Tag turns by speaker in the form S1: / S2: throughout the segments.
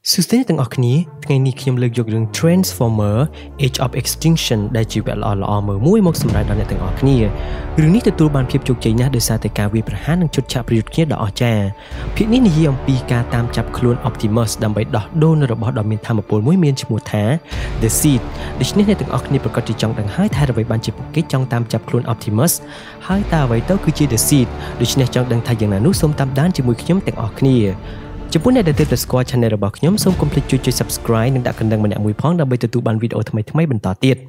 S1: สุดท้ายตั้งออกนี้ไงนี่ขยมเลือกยกเรื่อง Transformer Age of Extinction ได้จีบละอมือมุ้ยมกสำหรับดอนตั้งออกนี้เรื่องนี้ตัวตัวบานเพียบจุกใจนะโดยสาธิการวิประหารนังชุดฉากประยุทธ์เงี้ยดอกแจเพียงนี้ในยี่อมปีการตามจับคล้วน Optimus ดำไปดอกโดนระบบดอกเมียนทำมาปนมุ้ยเมียนชมูท้า The Seed ดิฉันในตั้งออกนี้ประกอบจิจังดังให้ทายระบายบานจีบกิจจังตามจับคล้วน Optimus ให้ตาไว้เต้าคือจี The Seed ดิฉันจังดังทายอย่างนั้นนุ่มตามด้านจีมุ้ยขยมตั้งออกนี้จะพูดในเดทเดสกอร์ชันในระบบขยมส้มคอมพลีทช่วย subscribe นั่งดักกันดังมันเนี่ยมวยพ้องดับไปตัวบันวิดีโอทำไมบรรต่อเตี้ย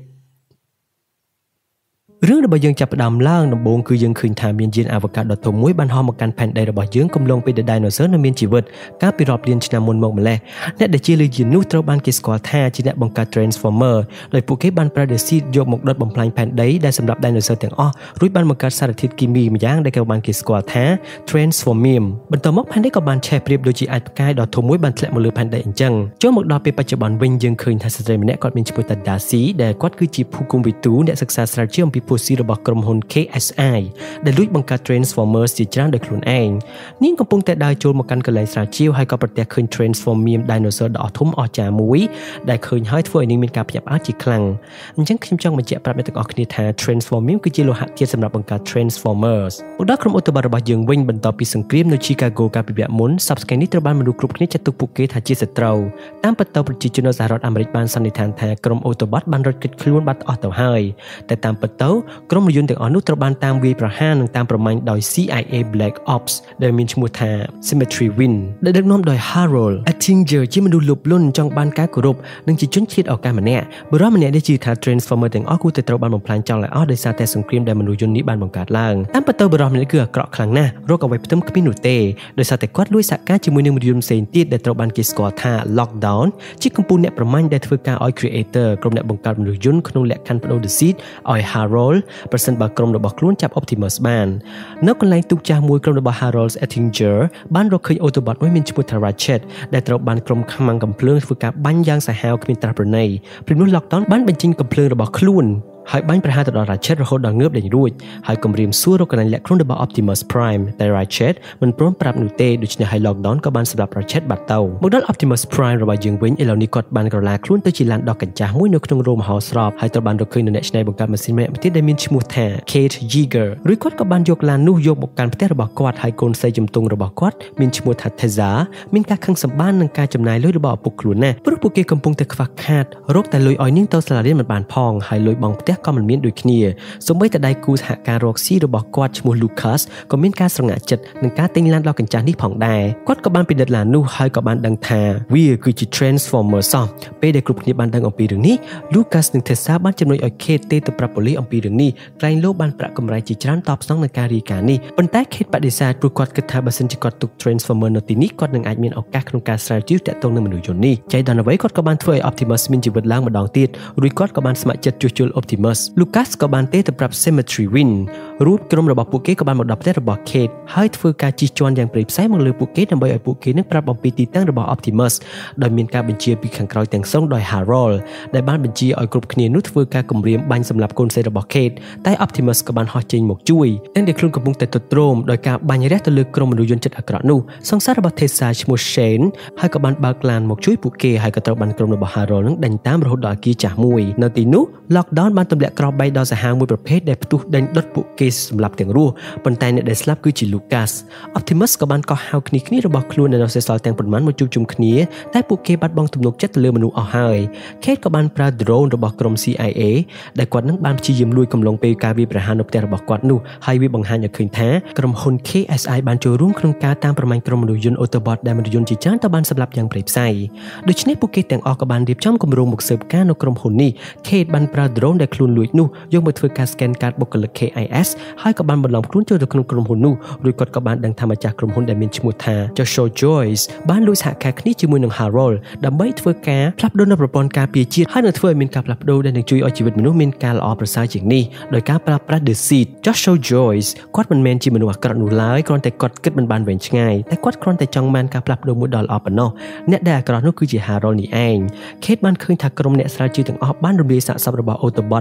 S1: เรื่องระบายยังจับดำล่างน้ำบงคือยังคืนทางเมียนจีนอวกาศดอทมวยบันหอมกันแผ่นใดระบายยังกำลังไปไดโนเสาร์ในเมียนจีวิตการไปรอบเรียนชนะมนมองมาแล้วและเดจีเลยยินนู้ตระบันกิสกอร์ท่าจีน่าบังการ transformer เลยปูเก็บบันประเดซีโยกหมกดอทบำพลายแผ่นใดได้สำหรับไดโนเสาร์แต่งอ้อรุ่ยบันบังการสารทิศกิมีมาย่างได้กับบันกิสกอร์ท่า transformium บรรทมกแผ่นใดกับบันแชร์เปรียบโดยจีไอปกายดอทมวยบันแทะมาเลยแผ่นใดอินจังโจมกดอเป็นปัจจุบันวิ่งยังคืนทางสตรีมเนี่ยก็เป็นชิบุตรดาซีแต่ก็คือจีผู้กุมวิตูเนี่ยศึกษาสารเชื่อมพิโพซีระบบกรมKSI ได้ลุยบังการ Transformers จีจ้างโดยคลุนเองนี่กำลังแต่ได้โจมมากันกระไรสารเชี่ยวให้กับประเทศคืน Transformium ไดโนเสาร์ดอกทุ่มออกจากมุ้ยได้คืนให้ทั่วนี้มีการพยับอาจีคลังจังคิมจังมันเจ็บปรับในตะกอกนิทาน Transformium คือจีโลหะเทียสำหรับบังการ Transformers อุดรกรมอุตบาระบยังวิ่งบรรทอปีสังเกตในชิคาโกการปิดแบบมุนสับสกัยนิตรบาลมาดูกลุ่มนี้จะตุกปุกเกตหาจีสตราตามประตูประจิจุนสหรัฐอเมริกาสันนิษฐานแทนกรมอุตบาระบันรถกิดคล้วนบัตรออโต้ให้แต่ตามประตูกรมยุนแต่อนุตรบาลตามวีประหารตามประมาณโดย CIA Black Ops โดยมีชื่อทา Symmetry Win ได้ดักน้อมโดย Harold Extinction ที่มันดูหลบลุ่นจังบานการกรุบนั่งจีจุนคิดออกการมันเนี่ยบริวารมันเนี่ยได้จีทา Transformer แต่งอ้อกูแต่ตรบานบังพลายจังหลายอ้อโดยซาแต่สงครามได้มันดูยนนี้บานบังการล่างตามประตูบริวารมันเนี่ยเกือเกราะคลังหน้าโรคเอาไว้เพิ่มขมินุเตโดยซาแต่กวาดลุยสักการจิมือหนึ่งมันดูยนเซนตีได้ตรบานกิสกอทา Lockdown ที่กัมพูเนี่ยประมาณได้ทำการออย Creator กรมเนี่ยบังการมันดูยนขนมแหลกคันประตู The Seed ออย Harold ประสันบากรมระบบคล้วนจับ Optimus บ้านนักกลายตุกจามวยกรมระบบ Harold Extinction บ้านเราเคยออโตบอทไม่มีชิบุตรราเชตได้ตรบานกรมขมังกำเพลิงฝึกการบ้านยางสายหาวขมินตราประเนยพริมรุ่นล็อกดาวน์บ้านเป็นจริงกำเพลิงระบบคล้วนหายบ้านประหารตลอดราเชตระหดดังเงือบได้รุ่ยหายกำเรียมสู้รบกันและครุ่นระบบ Optimus Prime แต่ราเชตมันพร้อมปรับหนุเตโดยเฉพาะหายล็อกดาวน์กับบ้านสำหรับราเชตบัดเตาโมเดล Optimus Prime ระบายยังเว้นเหล่านี้กดบ้านกระลาครุ่นตัวจีรันดอกกันจ้ามุ่ยนกตรงโรมหอสอบหายตระบานเราเคยในในบังการมาซินแม่ประเทศได้มีชิมูแทน Kate Yeager หรือกดกับบ้านยกลานนู่ยกบการประเทศระบบกวาดหายโกนใส่จำตรงระบบกวาดมีชิมูทัดเทซามีการขังสัมบ้านนังการจำนายเลยระบบปุกครุนแน่ปรุปุกเกกำปงแต่ขวักขาดโรคแต่ลอยอ้อยนิ่งเตาสลาเลียนมันบานพองหายลอยบองประเทศก็มันมีโดยขี้สมัยแต่ได้กูหาการรอกซี่ระบบกวาดชมูลูคัสก็มีการสง่าจัดหนึ่งการติงลานเรากันจานที่ผ่องได้กวาดกับบ้านเป็นเดือดลานนู่ให้กับบ้านดังทาวีคือจี Transformer ซ่อมไปได้กลุ่มนี้บ้านดังอมปีเรื่องนี้ลูคัสหนึ่งเทซ่าบ้านจำนวนเคเตตปราโปลีอมปีเรื่องนี้ไกลโลกบ้านประกำไรจีจานตอบสองในการีการนี้ปัญไต้เคตปฏิเสธปลุกกวาดกระทาบัสันจิกอดตุก Transformer นตินี้กวาดหนึ่งอาจมีโอกาสក្នុងការស្រាវជ្រាវតាក់ទងនឹងមនុស្សយន្តនេះใจดอนเอาไว้กวาดกับบ้านធ្វើឲ្យ Optimus មានជីវិតឡើងម្ដងទៀតរួចគាត់ក៏បានស្ម័គ្រចិត្តជួសជុល Optimus Lucas ក៏បានទេទៅប្រាប់ Symmetry Win រូបក្រុមរបស់ពួកគេក៏បានមកដល់ផ្ទះរបស់ Kate ហើយធ្វើការជិះជាន់យ៉ាងព្រៃផ្សៃមកលើពួកគេដើម្បីឲ្យពួកគេនឹងប្រាប់អំពីទីតាំងរបស់ Optimus ដោយមានការបញ្ជាពីខាងក្រោយទាំងស្រុងដោយ Harold ដែលបានបញ្ជាឲ្យគ្រប់គ្នានោះធ្វើការគំរាមបាញ់សម្លាប់កូនស្រីរបស់ Kate តែ Optimus ក៏បានហោះចេញមកជួយទាំងដែលខ្លួនកំពុងតែទទ្រាំដោយការបាញ់រះទៅលើក្រុមមនុស្សយន្តចិត្តអាក្រក់នោះសង្សាររបស់ Tessa ឈ្មោះ Shane ហើយក៏បានបើកឡានមកជួយពួកគេហើយក៏ត្រូវបានក្រុមរបស់ Harold នឹងដេញតាមរហូតដល់អគារចាស់មួយនៅទីនោះ Lockdown បានទម្លាក់ក្រោបបីដល់សាហាវមួយប្រភេទដែលផ្ទុះដេញដុតពួកគេសម្រាប់ទាំងរស់ប៉ុន្តែអ្នកដែលស្លាប់គឺជា Lucas Optimus ក៏បានកោះហៅគ្នារបស់ខ្លួននៅសេសសល់ទាំងប៉ុន្មានមកជួបជុំគ្នាតែពួកគេបាត់បង់ទំនុកចិត្តទៅលើមនុស្សអស់ហើយ Kate ក៏បានប្រើ drone របស់ក្រុម CIA ដែលគាត់នឹងបានព្យាយាមលួចកំឡុងពេលការវាយប្រហារនៅផ្ទះរបស់គាត់នោះហើយវាបង្ហាញឲ្យឃើញថាក្រុមហ៊ុន KSI បានចូលរួមក្នុងការតាមប្រមាញ់ក្រុមមនុស្សយន្ត Autobot ដែលមនុស្សយន្តជាច្រើនទៅបានសម្លាប់យ៉ាងព្រៃផ្សៃដូច្នេះពួកគេទាំងអស់ក៏បានរៀបចំគម្រោងមកស៊ើបការនៅក្រុមហ៊ុននេះ Kate បានប្រើ drone ដែលខ្លួនលួចនោះយកមកធ្វើការ scan កាតបុគ្គលិក KIS ហើយក៏បានបន្លំខ្លួនចូលទៅក្នុងក្រុមហ៊ុននោះរួចគាត់ក៏បានដឹងថាម្ចាស់ក្រុមហ៊ុនដែលមានឈ្មោះថា Joshua Joyce បានលួចសហការគ្នាជាមួយនឹង Harold ដើម្បីធ្វើការផ្លាស់ប្ដូរនៅប្រព័ន្ធការពារជាតិហើយនឹងធ្វើឲ្យមានការផ្លាស់ប្ដូរដែលនឹងជួយឲ្យជីវិតមនុស្សមានការល្អប្រសើរជាងនេះដោយការប្រើប្រាស់ The Seed Joshua Joyce គាត់មិនមែនជាមនុស្សអាក្រក់នោះឡើយគ្រាន់តែគាត់គិតមិនបានវែងឆ្ងាយតែគាត់គ្រាន់តែចង់បានការផ្លាស់ប្ដូរមួយដល់ល្អប៉ុណ្ណោះអ្នកដែលអាក្រក់នោះគឺជា Harold នេះឯង Kate បានឃើញថាក្រុមអ្នកស្រាវជ្រាវទាំងអស់បានរំលាយសាកសពរបស់ Autobot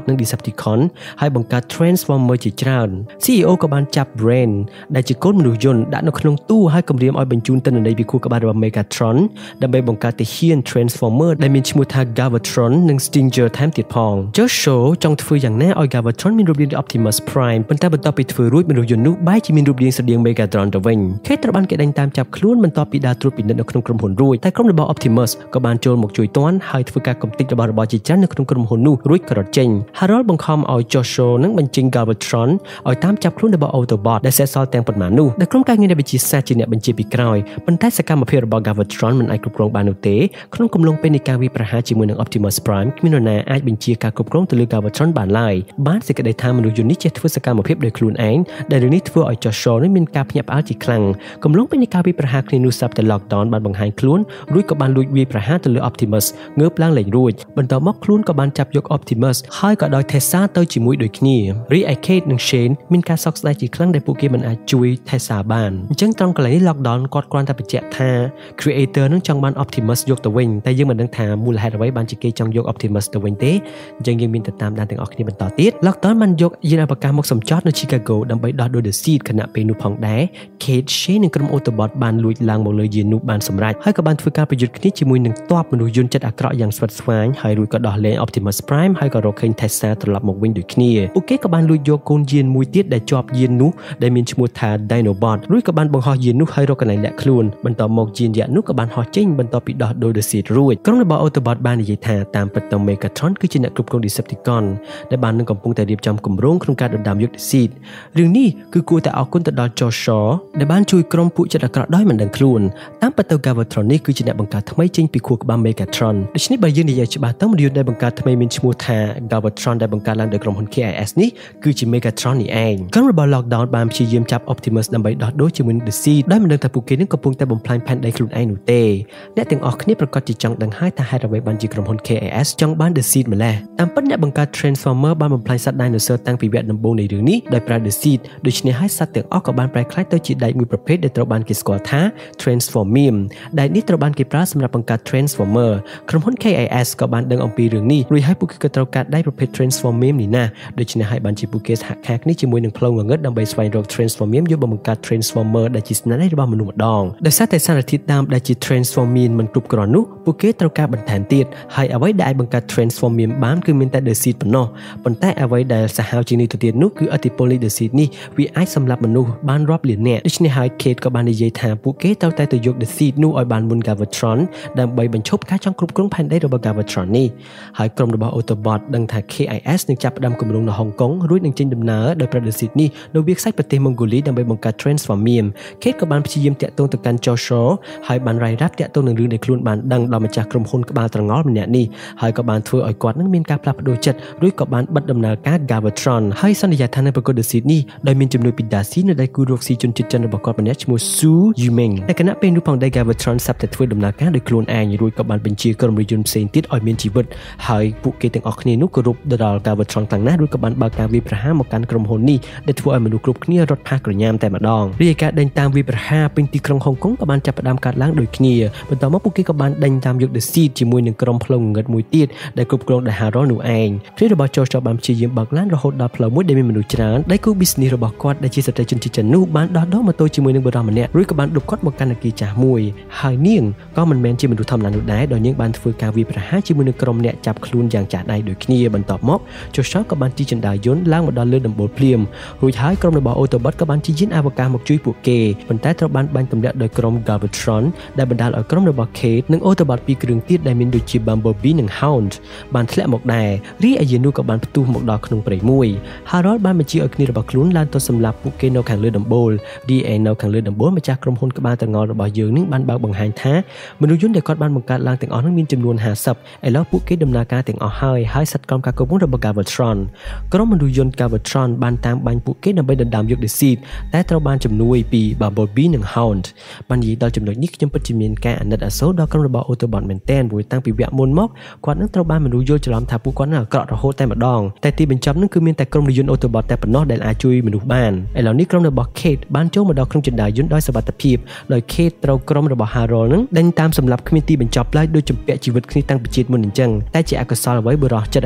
S1: និង Decepticon ហើយបង្កើត Transformer ជាច្រើន CEO ក៏បានចាប់ Brain ដែលជាកូនមនុស្សយន្តដាក់នៅក្នុងទូហើយគម្រាមឲ្យបញ្ជូនទិន្នន័យពីខួរក្បាលរបស់ Megatron ដើម្បីបង្កើតទាហាន Transformer ដែលមានឈ្មោះថា Galvatron និង Stinger ថែមទៀតផង Joshua ចង់ធ្វើយ៉ាងណាឲ្យ Galvatron មានរូបរាងដូច Optimus Prime ប៉ុន្តែបន្ទាប់ពីធ្វើរួចមនុស្សយន្តនោះបែរជាមានរូបរាងស្រដៀង Megatron ទៅវិញ Kate ត្រូវបានគេដេញតាមចាប់ខ្លួនបន្ទាប់ពីដើរត្រួតពិនិត្យនៅក្នុងក្រុមហ៊ុនរួចតែក្រុមរបស់ Optimus ក៏បានចូលមកជួយទាន់ហើយធ្វើការកំទេចរបស់របរជាច្រើននៅក្នុងក្រុមហ៊ុននោះរួចក៏រត់ចេញ Harold បង្ខំឲ្យ Joshua នឹងបញ្ចេញ Galvatron ឲ្យតាមចាប់ខ្លួនរបស់ Autobot ដែលសេសសល់ទាំងប៉ុន្មាននោះដែលក្រុមការងារនៃវិទ្យាសាស្ត្រជាអ្នកបញ្ជាពីក្រោយប៉ុន្តែសកម្មភាពរបស់ Galvatron មិនអាចគ្រប់គ្រងបាននោះទេក្នុងកំឡុងពេលនៃការវាយប្រហារជាមួយនឹង Optimus Prime គ្មាននរណាអាចបញ្ជាការគ្រប់គ្រងទៅលើ Galvatron បានឡើយបានសេចក្តីថាមនុស្សយន្តនេះចេះធ្វើសកម្មភាពដោយខ្លួនឯងដែលរឿងនេះធ្វើឲ្យ Joshua នេះមានការភ្ញាក់ផ្អើលជាខ្លាំងកំឡុងពេលនៃការវាយប្រហារគ្នានោះស្រាប់តែ Lockdown បានបង្ហាញខ្លួនរួចក៏បានលួចវាយប្រហារទៅលើ Optimus ងើបឡើងលេងរួចបន្ទាប់មកខ្លួនក៏បានចាប់យក Optimus ហើយក៏ដោយ Tessa ទៅជាមួយដូចគ្នារីឯ Kate និង Shane មានការសោកស្ដាយជាខ្លាំងដែលពួកគេមិនអាចជួយ Tessa បានអញ្ចឹងត្រង់កន្លែងនេះ Lockdown គាត់គ្រាន់តែបញ្ជាក់ថា Creator នឹងចង់បាន Optimus យកទៅវិញតែយើងមិនដឹងថាមូលហេតុអ្វីបានជាគេចង់យក Optimus ទៅវិញទេអញ្ចឹងយើងមានទៅតាមដានទាំងអស់គ្នាបន្តទៀត Lockdown បានយកយានអវកាសមកសម្ចតនៅ Chicago ដើម្បីដោះដូរ The Seed ខណៈពេលនោះផងដែរ Kate, Shane និងក្រុម Autobot បានលួចឡើងមកលើយាននោះបានសម្រេចហើយក៏បានធ្វើការប្រយុទ្ធគ្នាជាមួយនឹងទ័ពមនុស្សយន្តចិត្តអាក្រក់យ៉ាងស្វិតស្វាញហើយរួចក៏ដោះលែង Optimus Prime ហើយក៏រកឃើញ Tessa ត្រឡប់មកវិញដូចគ្នាពួកគេក៏បានលួចយកកូនយានមួយទៀតដែលជាប់យាននោះដែលមានឈ្មោះថា Dinobot រួចក៏បានបង្ហោះយាននោះហើយរកកន្លែងលាក់ខ្លួនបន្ទាប់មកយានយក្សនោះក៏បានហោះចេញបន្ទាប់ពីដោះដូរ The Seed រួចក្រុមរបស់ Autobot បាននិយាយថាតាមពិតទៅ Megatron គឺជាអ្នកគ្រប់គ្រង Decepticon ដែលបាននឹងកំពុងតែរៀបចំគម្រោងក្នុងការដណ្ដើមយក The Seed រឿងនេះគឺគួរតែអរគុណទៅដល់ Joshua ដែលបានជួយក្រុមពួកចិត្តអាក្រក់ដោយមិនដឹងខ្លួនតាមពិតទៅ Galvatron នេះគឺជាអ្នកបង្កើតថ្មីចេញពីខួរក្បាល Megatron ដូច្នេះបើយើងនិយាយច្បាស់ទៅមនុស្សយន្តដែលបង្កើតថ្មីមានឈ្មោះថា Galvatron ដែលបង្កើតឡើងដោយក្រុមហ៊ុន KIS នេះគឺជា Megatron នេះឯងក្រុមរបស់ Lockdown បានព្យាយាមចាប់ Optimus ដើម្បីដោះដូរជាមួយនឹង The Seed ដោយមិនដឹងថាពួកគេនឹងកំពុងតែបំផ្លាញផែនដីខ្លួនឯងនោះទេអ្នកទាំងអស់គ្នាប្រកាសជាចង់ដឹងហើយថាហេតុអ្វីបានជាក្រុមហ៊ុន KIS ចង់បាន The Seed ម្ល៉េះតាមពិតអ្នកបង្កើត Transformer បានបំផ្លាញសត្វ Dinosaur តាំងពីវគ្គដំបូងនៃរឿងនេះដោយប្រើ The Seed ដូច្នេះហើយសត្វទាំងអស់ក៏បានប្រែក្លាយទៅជាដែកមួយប្រភេទដែលត្រូវបានគេស្គាល់ថា Transformium ដែកនេះត្រូវបានគេប្រើសម្រាប់បង្កើត Transformer ក្រុមហ៊ុន KIS ក៏បានដឹងអំពីរឿងនេះរួចហើយពួកគេក៏ត្រូវការដែកប្រភេទ Transformium នេះណាដូច្នេះហើយបានជាពួកគេសហការគ្នាជាមួយនឹងផ្លូវងងឹតដើម្បីស្វែងរក Transformium យកមកបង្កើត Transformer ដែលជាស្នាដៃរបស់មនុស្សម្ដងដោយសារតែសារធាតុដើមដែលជា Transformium មិនគ្រប់គ្រាន់នោះពួកគេត្រូវការបន្ថែមទៀតហើយអ្វីដែលអាចបង្កើត Transformium បានគឺមានតែ The Seed ប៉ុណ្ណោះប៉ុន្តែអ្វីដែលសាហាវជាងនេះទៅទៀតនោះគឺឥទ្ធិពលនៃ The Seed នេះវាអាចសម្លាប់មនុស្សបានរាប់លាននាក់ដូច្នេះហើយ Kate ក៏បាននិយាយថាពួកគេត្រូវតែទៅយក The Seed នោះឲ្យបានមុន Galvatron ដើម្បីបញ្ឈប់ការចង់គ្រប់គ្រងផែនដីរបស់ Galvatron នេះហើយក្រុមរបស់ Autobot ដឹងថា KIS នឹងចាប់ផ្ដើមគម្រោងនៅហុងកុងរួចនឹងចេញដំណើរដោយប្រើ The Seed នេះនៅវាលខ្សាច់ប្រទេស Mongolia ដើម្បីបង្កើត Transformium Kate ក៏បានព្យាយាមតាក់ទងទៅកាន់ Joshua ហើយបានរាយរាប់តាក់ទងនឹងរឿងដែលខ្លួនបានដឹងដល់ម្ចាស់ក្រុមហ៊ុនក្បាលត្រងល់ម្នាក់នេះហើយក៏បានធ្វើឲ្យគាត់នឹងមានការផ្លាស់ប្ដូរចិត្តរួចក៏បានបិទដំណើរការ Galvatron ហើយសន្យាថានឹងប្រកួត The Seed នេះដោយមានជំនួយពី Darcy នៅដៃគូរកស៊ីជនជាតិចិនរបស់គាត់ម្នាក់ឈ្មោះ Su Yiming តែគណៈពេលនោះផងដែរ Galvatron សាប់តែធ្វើដំណើរការដោយខ្លួនឯងរួចក៏បានបញ្ជាក្រុមរថយន្តផ្សេងទៀតឲ្យមានជីវិតហើយពួកគេទាំងអស់គ្នានោះក៏រົບដល់ Galvatron ខ្លាំងណាស់រួចក៏បានបើកការវាយប្រហារមកកាន់ក្រុមហ៊ុននេះដែលធ្វើឲ្យមនុស្សគ្រប់គ្នារត់ផាសក្រញាមតែម្ដងរីឯការដេញតាមវាយប្រហារពេញទីក្រុងហុងកុងក៏បានចាប់ផ្ដើមកើតឡើងដូចគ្នាបន្ទាប់មកពួកគេក៏បានដេញតាមយក The Seed ជាមួយនឹងក្រុមផ្លូវងងឹតមួយទៀតដែលគ្រប់គ្រងដោយ Harold នោះឯងគ្រារបស់ Joshua បានព្យាយាមបើកឡានរហូតដល់ផ្លូវមួយដែលមានមនុស្សច្រើនដៃគូ business របស់គាត់ដែលជាស្ត្រីជនជាតិចិននោះបានដោះដូរម៉ូតូជាមួយនឹងបុរសម្នាក់រួចក៏បានដុបគាត់មកកាន់អគារចាស់មួយហើយនាងក៏មិនមែនជាមនុស្សធម្មតានោះដែរដោយនាងបានធ្វើការវាយប្រហារជាមួយនឹងក្រុមអ្នកចាប់ខ្លួនយ៉ាងចាស់ដៃដូចគ្នាបន្ទាប់មក Joshua ក៏បានជិះចណ្ដារយន្តឡើងមកដល់លើដំបូលភ្លាមរួចហើយក្រុមរបស់ Autobot ក៏បានជិះយានអវកាសមកជួយពួកគេប៉ុន្តែត្រូវបានបាញ់ទម្លាក់ដោយក្រុម Galvatron ដែលបណ្ដាលឲ្យក្រុមរបស់ Kate និង Autobot ពីរគ្រឿងទៀតដែលមានដូចជា Bumblebee និង Hound បានធ្លាក់មកដែររីឯយាននោះក៏បានផ្ទុះមកដល់ក្នុងព្រៃមួយ Harold បានបញ្ជាឲ្យគ្នារបស់ខ្លួនឡើងទៅសម្លាប់ពួកគេនៅខាងលើដំបូល DA នៅខាងលើដំបូលម្ចាស់ក្រុមហ៊ុនក្បាលត្រងល់របស់យើងនឹងបានបើកបង្ហាញថាមនុស្សយន្តដែលគាត់បានបង្កើតឡើងទាំងអស់នោះមានចំនួន50ឥឡូវពួកគេដំណើរការទាំងអស់ហើយសិតក្រុមការគ្រប់គ្រងរបស់ Galvatron ក្រុមមនុស្សយន្ត Galvatron បានតាមបាញ់ពួកគេដើម្បីដណ្ដើមយក The Seed តែត្រូវបានជំនួយពី Bumblebee និង Hound បាននិយាយដល់ចំណុចនេះខ្ញុំពិតជាមានការអាណិតអាសូរដល់ក្រុមរបស់ Autobot មែនទែនព្រោះតាំងពីវគ្គមុនមកគាត់នឹងត្រូវបានមនុស្សយល់ច្រឡំថាពួកគាត់នឹងអាក្រក់រហូតតែម្ដងតែទីបញ្ចប់នឹងគឺមានតែក្រុមយន្ត Autobot តែប៉ុណ្ណោះដែលអាចជួយមនុស្សបានឥឡូវនេះក្រុមរបស់ Kate បានចូលមកដល់ក្នុងចណ្ដារយន្តដោយសុវត្ថិភាពដោយ Kate ត្រូវក្រុមរបស់ Harold នឹងដេញតាមសម្លាប់គ្មានទីបញ្ចប់ឡើយដោយជំពាក់ជីវិតគ្នាតាំងពីជាតិមុនអញ្ចឹងតែជាអកុសលអ្វីបុរសចិត្តអាក្រក់នោះក៏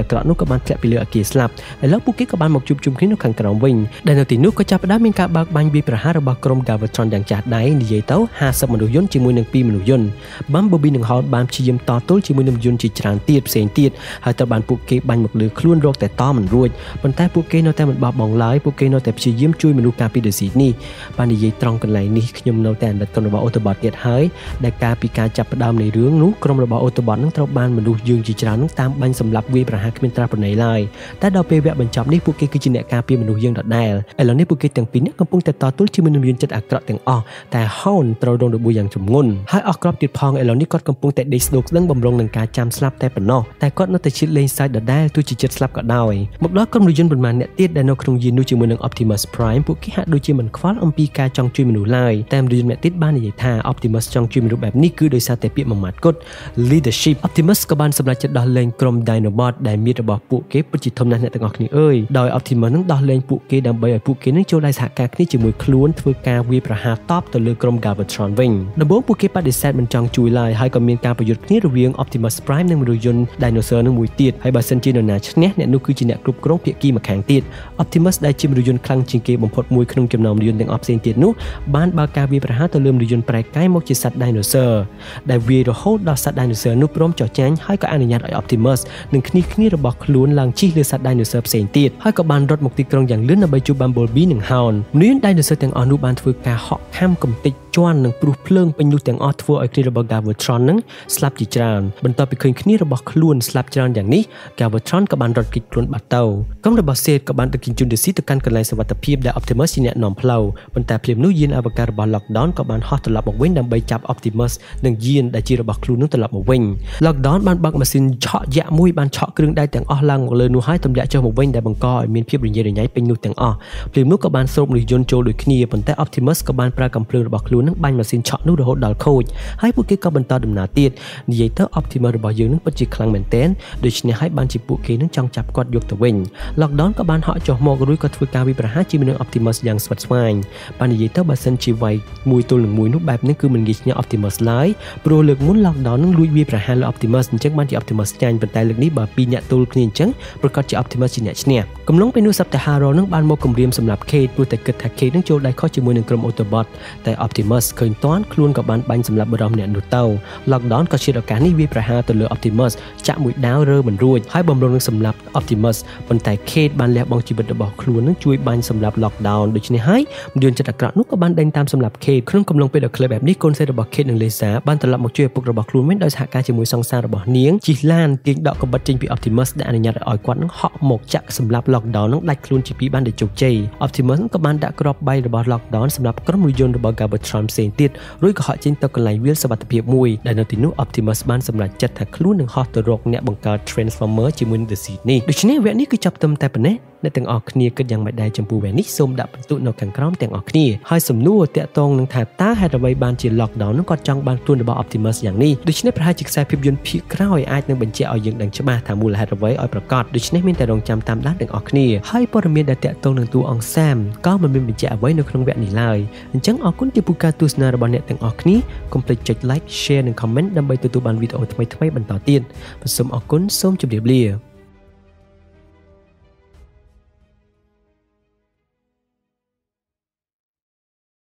S1: បានធ្លាក់ពីលើអគារស្លាប់ឥឡូវពួកគេក៏បានមកជួបជុំគ្នានៅខាងក្រោមវិញដែលនៅទីនោះក៏ចាប់ផ្ដើមមានការបើកបាញ់វាយប្រហាររបស់ក្រុម Galvatron យ៉ាងចាស់ដៃនិយាយទៅ50មនុស្សយន្តជាមួយនឹង2មនុស្សយន្ត Bumblebee និង Hulk បានព្យាយាមតទល់ជាមួយនឹងយន្តជាច្រើនទៀតផ្សេងទៀតហើយត្រូវបានពួកគេបាញ់មកលើខ្លួនរកតែតមិនរួចប៉ុន្តែពួកគេនៅតែមិនបោះបង់ឡើយពួកគេនៅតែព្យាយាមជួយមនុស្សការពីឌីស៊ីនេះបាននិយាយត្រង់កន្លែងនេះខ្ញុំនៅតែអាណិតក្រុមរបស់ Autobot ទៀតហើយដែលការពីការចាប់ផ្ដើមនៃរឿងនោះក្រុមរបស់ Autobot នឹងត្រូវបានមនុស្សយើងជាច្រើននឹងតាមបាញ់សម្លាប់វាយប្រហារគ្មានត្រាស់ប្រណីឡើយតែដល់ពេលវគ្គបញ្ចប់នេះពួកគេគឺជាអ្នកការពារមនុស្សយើងដដែលឥឡូវនេះពួកគេទាំងពីរនាក់កំពុងតែតទល់ជាមួយនឹងមានចិត្តអាក្រក់ទាំងអស់តែ Hound ត្រូវរងរបួសយ៉ាងធ្ងន់ហើយអស់គ្រាប់ទៀតផងឥឡូវនេះគាត់កំពុងតែដេកស្ដោកស្ដឹងបំរុងនឹងការចាំស្លាប់តែប៉ុណ្ណោះតែគាត់នៅតែឈៀតលេងសើចដដែលទោះជាចិត្តស្លាប់ក៏ដោយមកដល់ក្រុមមនុស្សយន្តប៉ុន្មានអ្នកទៀតដែលនៅក្នុងយាននោះជាមួយនឹង Optimus Prime ពួកគេហាក់ដូចជាមិនខ្វល់អំពីការចង់ជួយមនុស្សឡើយតែមនុស្សយន្តអ្នកទៀតបាននិយាយថា Optimus ចង់ជួយមនុស្សបែបនេះគឺដោយសារតែពាក្យមួយម៉ាត់គត់ leadership Optimus ក៏បានសម្រេចចិត្តដោះលែងក្រុម Dinobot ដែលមានរបស់ពួកគេពិតជាធំណាស់អ្នកទាំងអស់គ្នាអើយដោយ Optimus នឹងដោះលែងពួកគេដើម្បីឲ្យពួកគេនឹងចូលដៃសហការគ្នាជាមួយខ្លួនធ្វើការវាយប្រហារតបទៅលើក្រុម Galvatron វិញដំបូងពួកគេបដិសេធមិនចង់ជួយឡើយហើយក៏មានការប្រយុទ្ធគ្នារវាង Optimus Prime និងមនុស្សយន្ត Dinosaur នឹងមួយទៀតហើយបើសិនជានរណាឈ្នះអ្នកនោះគឺជាអ្នកគ្រប់គ្រងភាគីម្ខាងទៀត Optimus ដែលជាមនុស្សយន្តខ្លាំងជាងគេបំផុតមួយក្នុងចំណោមមនុស្សយន្តទាំងអស់ផ្សេងទៀតនោះបានបើកការវាយប្រហារទៅលើមនុស្សយន្តប្រែកាយមកជាសត្វ Dinosaur ដែលវាយរហូតដល់សត្វ Dinosaur នោះព្រមចោះចាញ់ហើយក៏អនុញ្ញាតឲ្យ Optimus និងគ្នារបស់ខ្លួនឡើងជិះលើសត្វ Dinosaur ផ្សេងទៀតហើយក៏បានរត់មកទីក្រុងយ៉ាងលឿនដើម្បីជួប Bumblebee និង Hound មនុស្សយន្ត Dinosaur ទាំងអស់នោះបានធ្វើការហក់ខាំកំទេចជាន់និងព្រុសភ្លើងពេញនោះទាំងអស់ធ្វើឲ្យគ្នារបស់ Galvatron នឹងស្លាប់ជាច្រើនបន្ទាប់ពីឃើញគ្នារបស់ខ្លួនស្លាប់ច្រើនយ៉ាងនេះ Galvatron ក៏បានរត់គេចខ្លួនបាត់ទៅក្រុមរបស់ Seth ក៏បានដឹកជញ្ជូន DC ទៅកាន់កន្លែងសុវត្ថិភាពដែល Optimus ជាអ្នកនាំផ្លូវប៉ុន្តែភ្លាមនោះយានអវកាសរបស់ Lockdown ក៏បានហោះត្រឡប់មកវិញដើម្បីចាប់ Optimus និងយានដែលជារបស់ខ្លួននឹងត្រឡប់មកវិញ Lockdown បានបើកម៉ាស៊ីនឆក់យក្សមួយបានឆក់គ្រឿងដែកទាំងអស់ឡើងមកលើនោះហើយទម្លាក់ចុះមកវិញដែលបង្កឲ្យមានភាពរញ៉េរញ៉ៃពេញនោះទាំងអស់ភ្លាមនោះក៏បានស្រូបមនុស្សយន្តចូលដូចគ្នាប៉ុន្តែ Optimus ក៏បានប្រើកាំភ្លើងរបស់ខ្លួននឹងបាញ់ម៉ាស៊ីនឆក់នោះរហូតដល់ខូចហើយពួកគេក៏បន្តដំណើរទៀតនិយាយទៅ Optimus របស់យើងនឹងពិតជាខ្លាំងមែនទែនដូច្នេះហើយបានជាពួកគេនឹងចង់ចាប់គាត់យកទៅវិញ Lockdown ក៏បានហក់ចុះមករួចក៏ធ្វើការវាយប្រហារជាមួយនឹង Optimus យ៉ាងស្វិតស្វាញបាននិយាយទៅបើសិនជាវាយមួយទល់នឹងមួយនោះបែបនេះគឺមិនងាយស្ញាប់ Optimus ឡើយព្រោះលើកមុន Lockdown នឹងលួចវាយប្រហារលើ Optimus អញ្ចឹងបានជា Optimus ចាញ់ប៉ុន្តែលើកនេះបើពីរអ្នកទល់គ្នាអញ្ចឹងប្រកាសជា Optimus ជាអ្នកឈ្នះកំឡុងពេលនោះសត្វតាហារ៉ូនឹងបានមកគំរាមសម្រាប់ Kate ព្រោះតែគិតថា Kate នឹងចូលដៃខុសជាមួយនឹងក្រុម Autobot តែ Optimus ឃើញតាន់ខ្លួនក៏បានបាញ់សម្លាប់បរិសម្នាក់នោះទៅ Lockdown ក៏ឈានឱកាសនេះវាយប្រហារទៅលើ Optimus ចាក់មួយដាវរើមិនរួចហើយបំរុងនឹងសម្លាប់ Optimus ប៉ុន្តែ Kate បានលះបង់ជីវិតរបស់ខ្លួននឹងជួយបាញ់សម្លាប់ Lockdown ដូច្នេះហើយមនុស្សចិត្តអាក្រក់នោះក៏បានដេញតាមសម្លាប់ Kate ក្នុងកំឡុងពេលដ៏ខ្លីបែបនេះកូនស្រីរបស់ Kate និង Lisa បានត្រឡប់មកជួយឪពុករបស់ខ្លួនវិញដោយសហការជាមួយសង្សាររបស់នាងជិះឡានទាញដកកាំបិតចេញពី Optimus ដែលអនុញ្ញាតឲ្យគាត់នឹងហក់មកចាក់សម្លាប់ Lockdown នឹងដាច់ខ្លួនជាពីរបានដោយជោគជ័យ Optimus ក៏បានដាក់គ្រាប់បែករបស់ Lockdown សម្រាប់ក្រុមមនុស្សយន្តរបស់ Galvatron ផ្សេងទៀតរួចក៏ហក់ចេញទៅកន្លែងវាលសុវត្ថិភាពមួយដែលនៅទីនោះ Optimus បានសម្រេចចិត្តថាខ្លួននឹងហោះទៅរកអ្នកបង្កើត Transformer ជាមួយនឹង The Seed នេះដូច្នេះវគ្គនេះគឺចាប់ត្រឹមតែប៉ុណ្ណេះអ្នកទាំងអស់គ្នាគិតយ៉ាងម៉េចដែរចំពោះវគ្គនេះសូមដាក់ពិន្ទុនៅខាងក្រោមទាំងអស់គ្នាហើយសំណួរតាក់ទងនឹងថាតើហេតុអ្វីបានជា Lockdown នឹងគាត់ចង់បានខ្លួនរបស់ Optimus យ៉ាងនេះដូច្នេះប្រហែលជាខ្សែភាពយន្តភាគក្រោយអាចនឹងបញ្ជាក់ឲ្យយើងដឹងច្បាស់ថាមូលហេតុអ្វីឲ្យប្រកាសដូច្នេះមានតែរងចាំតាមដានទាំងអស់គ្នាហើយព័ត៌មានដែលតាក់ទងនឹងតួអង្គ Sam ក៏មិនមានបញ្ជាក់អ្វីនៅក្នុងវគ្គនេះឡើយអញ្ចឹងអរគុណចំពោះការទស្សនារបស់អ្នកទាំងអស់គ្នាកុំភ្លេចចុច like share និង comment ដើម្បីទទួលបានវីដេអូថ្មីៗបន្តទៀតសូមអរគុណសូមជម្រាបលា